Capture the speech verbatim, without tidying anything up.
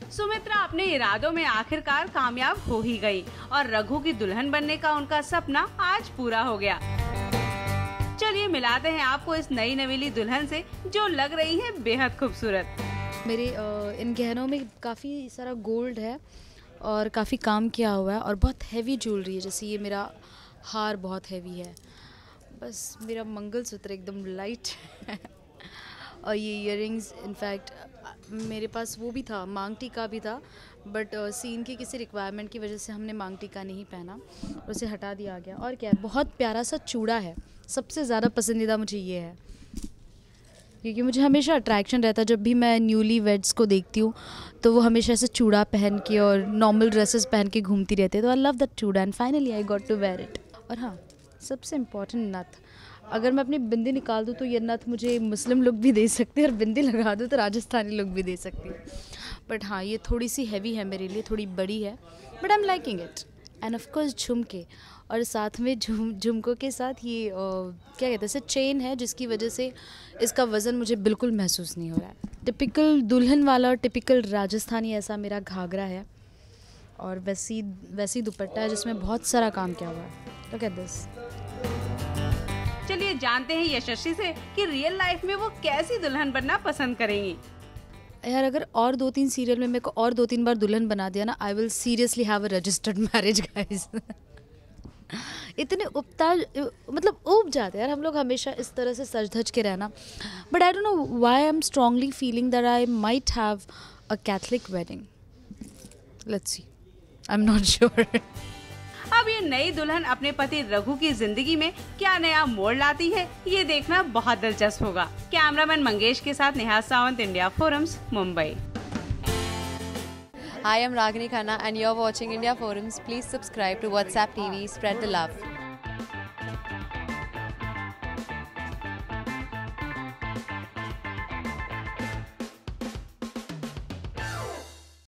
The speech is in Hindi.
सुमित्रा अपने इरादों में आखिरकार कामयाब हो ही गई और रघु की दुल्हन बनने का उनका सपना आज पूरा हो गया। चलिए मिलाते हैं आपको इस नई नवेली दुल्हन से, जो लग रही है बेहद खूबसूरत। मेरे इन गहनों में काफ़ी सारा गोल्ड है और काफ़ी काम किया हुआ है और बहुत हैवी ज्वेलरी है। जैसे ये मेरा हार बहुत हैवी है, बस मेरा मंगलसूत्र एकदम लाइट है और ये इयररिंग्स इनफैक्ट मेरे पास वो भी था, मांग टीका भी था, बट सीन की किसी रिक्वायरमेंट की वजह से हमने मांग टीका नहीं पहना, उसे हटा दिया गया। और क्या है, बहुत प्यारा सा चूड़ा है, सबसे ज़्यादा पसंदीदा मुझे ये है, क्योंकि मुझे हमेशा अट्रैक्शन रहता है जब भी मैं न्यूली वेड्स को देखती हूँ तो वो हमेशा ऐसे चूड़ा पहन के और नॉर्मल ड्रेसेस पहन के घूमती रहती है। तो I love that chooda and finally I got to wear it. और हाँ, सबसे इम्पॉर्टेंट नथ, अगर मैं अपनी बिंदी निकाल दूँ तो ये नथ मुझे मुस्लिम लुक भी दे सकती है और बिंदी लगा दूँ तो राजस्थानी लुक भी दे सकती है। बट हाँ, ये थोड़ी सी हैवी है मेरे लिए, थोड़ी बड़ी है, but I am liking it. And of course jhumke, और साथ में झुम झुमकों के साथ ये आ, क्या कहते हैं इसे, चेन है, जिसकी वजह से इसका वज़न मुझे बिल्कुल महसूस नहीं हो रहा है। टिपिकल दुल्हन वाला और टिपिकल राजस्थानी ऐसा मेरा घाघरा है और वैसी वैसी दुपट्टा है जिसमें बहुत सारा काम किया हुआ है। Look at this. चलिए जानते हैं यशस्वी से कि रियल लाइफ में वो कैसी दुल्हन बनना पसंद करेंगी। यार, अगर और दो तीन सीरियल में मेरे को और दो तीन बार दुल्हन बना दिया ना, I will seriously have a registered marriage guys. इतने उपता मतलब उब जाते हैं यार हम लोग हमेशा इस तरह से सज धज के रहना। But I don't know why I am strongly feeling that I might have a Catholic wedding. Let's see, I am not sure. अब ये नई दुल्हन अपने पति रघु की जिंदगी में क्या नया मोड़ लाती है, ये देखना बहुत दिलचस्प होगा। कैमरामैन मंगेश के साथ Neha Sawant, India forums, Mumbai. Hi, I'm Ragini Khanna and you're watching India Forums. Please subscribe to WhatsApp T V. Spread the love.